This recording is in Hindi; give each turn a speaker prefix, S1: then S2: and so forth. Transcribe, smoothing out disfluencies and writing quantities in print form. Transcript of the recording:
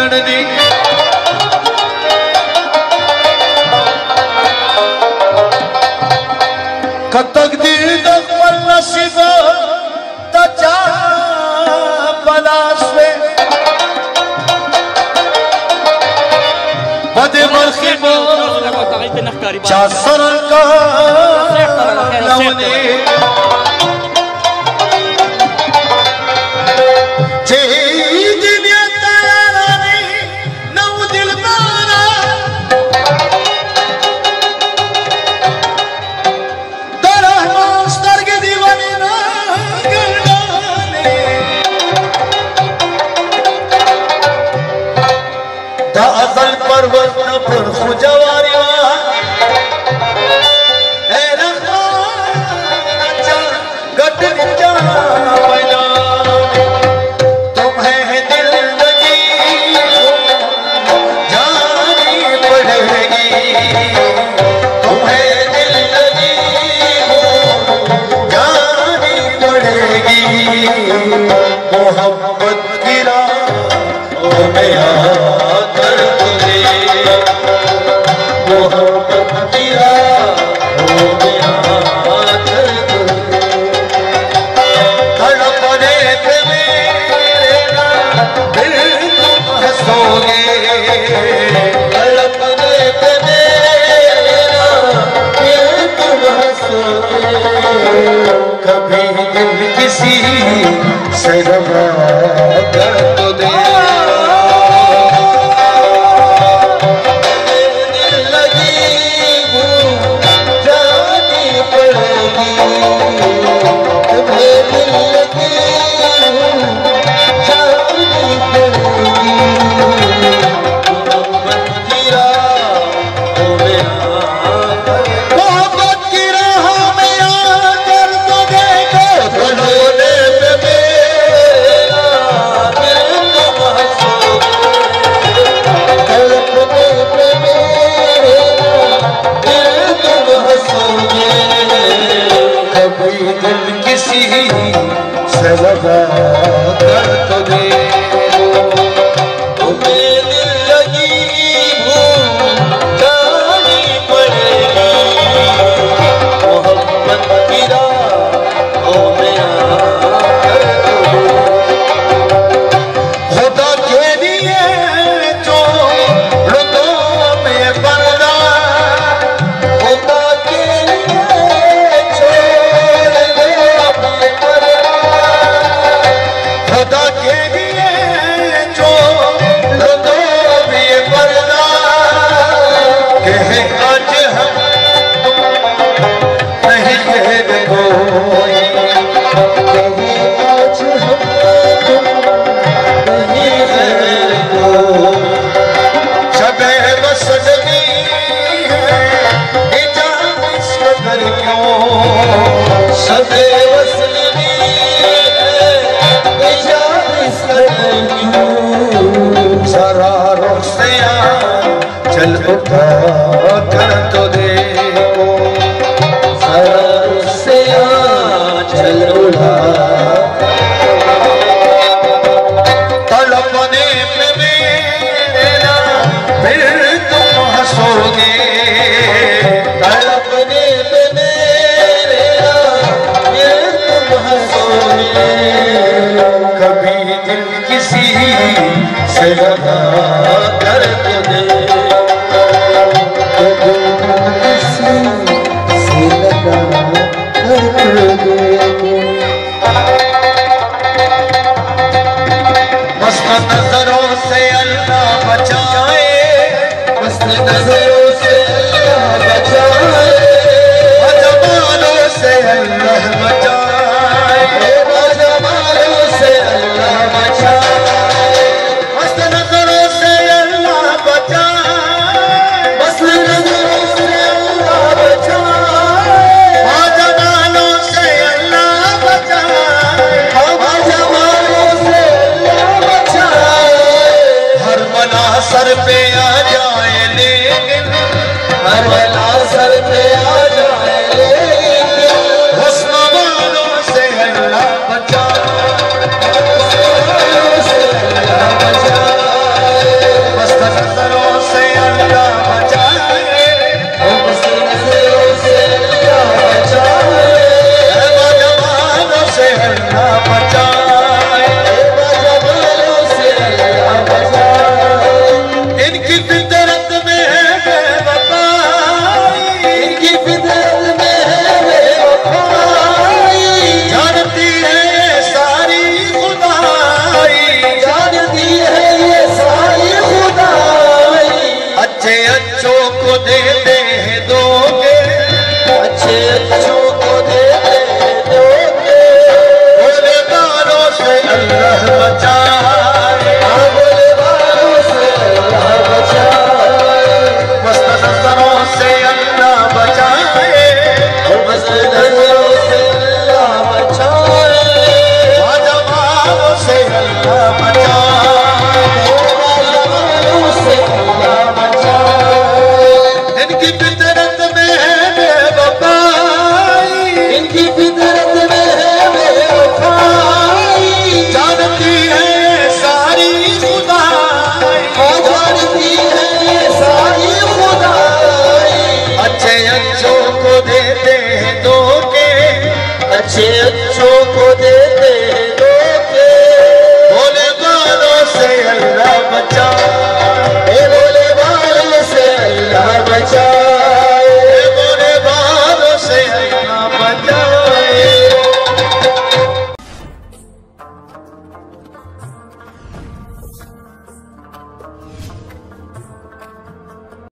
S1: दी तकदीर दखल नसीब तचा पलाशे बदे मरखिब चासर का लवने असल पर्वत पर खुजवारिया गट बना तुम्हें दिल लगी जानी पड़ेगी तुम्हें दिल लगी जानी पड़ेगी मोहब्बत गिरा ओ गया कभी दिल किसी से रवा कर तो दे दिल लगी जानी पड़ेगी कभी दिल लगी जानी पड़ेगी मोहब्बत की राह में किसी से लगा कर तो दे तुम्हें दिल लगी जानी पड़ेगी मोहब्बत की राहों में आकर खुदा के लिए जो रुतों में पर्दा खुदा के चल उठा कर तो देखो से चल उठा तड़पने पे मेरा फिर तुम हंसोगे तड़पने पे मेरा फिर तुम हंसोगे कभी दिल किसी से लगा कर तो दे मस्त नजरों से अल्लाह बचाए मस्त नजरों से अल्लाह बचाए जमालों से अल्लाह बचाए जमालों से अल्लाह बचाए मस्त नजरों से अल्लाह बचाए मस्त नजरों से अल्लाह बचाए जमालों से अल्लाह बचाए जमालों से हर बला सर पे आ जाए लेकिन हर बला सर पे आ जाए लेकिन हुस्न वालों से अल्लाह बचाए को दे